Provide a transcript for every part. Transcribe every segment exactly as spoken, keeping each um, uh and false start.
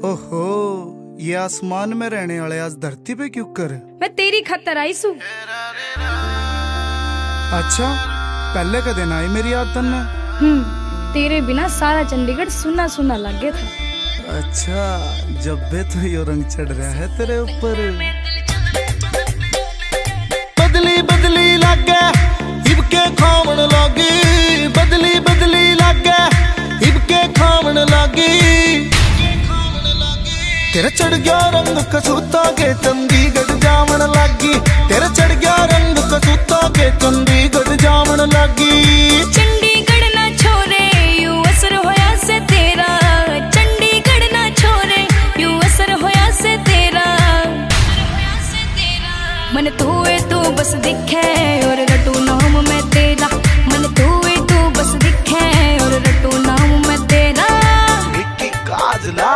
ओहो, ये आसमान में रहने वाले आज धरती पे क्यों कर? मैं तेरी खातर आई सू। अच्छा, पहले का दिन आई मेरी याद तन्ने। हम्म, तेरे बिना सारा चंडीगढ़ सुना सुना लगे था। अच्छा, जब भी तो यो रंग चढ़ रहा है तेरे ऊपर। बदली बदली लागे इबके खावन लागी, बदली बदली लागे इबके खावन लागी। तेरा चढ़ गया रंग कसूता के चंडीगढ़ जावन लागी, तेरा चढ़ गया रंग कसूता के चंडीगढ़ जावन लागी। चंडीगढ़ ना छोरे यू असर होया से तेरा, चंडीगढ़ ना छोरे यू असर होया से तेरा। मन तू है तू बस दिखे और रटू नाम मैं तेरा, मन तू है तू बस दिखे और रटू नाम मैं तेरा। विक्की काजला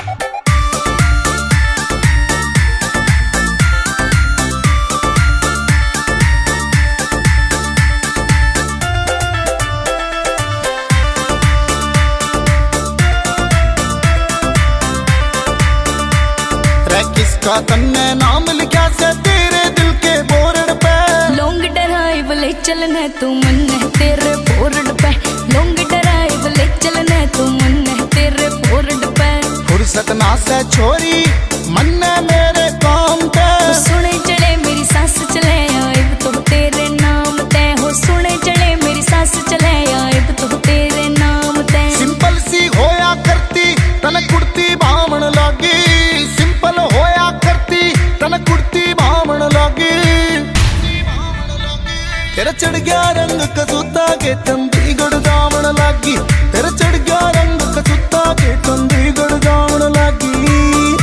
किसका तन्ने नाम लिखा से तेरे दिल के बोर्ड पे। लॉन्ग ड्राइव ले चलने तू मन है तेरे बोर्ड पे, लॉन्ग ड्राइव ले चलने तू मन है तेरे बोर्ड पे। फुर्सत ना से छोरी मन मेरे काम पे, सुने चले मेरी सास चले आइब तो तेरे नाम ते हो, सुने चले मेरी सास चले आइब तो तेरे नाम ते। सिंपल सी होया करती तन कुर्ती बामण लागी, सिंपल होया करती तन कुर्ती बामण लागी। तेरा चढ़ गया रंग कसूता के चंडीगढ़ जावन लागी, तेरा चढ़ गया रंग कसूता के चंडीगढ़ जावन लागी।